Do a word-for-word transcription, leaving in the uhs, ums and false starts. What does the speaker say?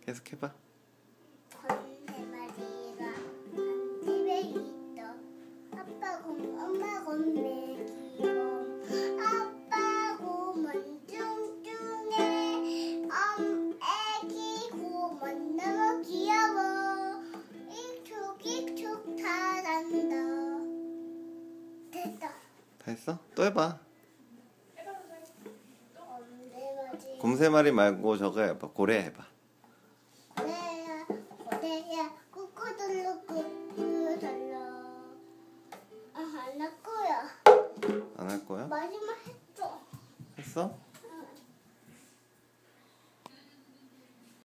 계속 해봐. 곰 세 마리가 한 집에 있어. 아빠 곰, 엄마 곰, 매기 곰. 아빠 곰은 뚱뚱해. 엄, 애기 곰은 너무 귀여워. 익숙익숙 잘한다. 됐다. 다 했어? 또 해봐. 곰 세 마리. 곰 세 마리 말고 저거 해봐. 고래 해봐. 고래야, 고래야, 꾸꾸들러, 꾸꾸들러. 아, 안 할 거야. 안 할 거야? 마지막 했어. 했어?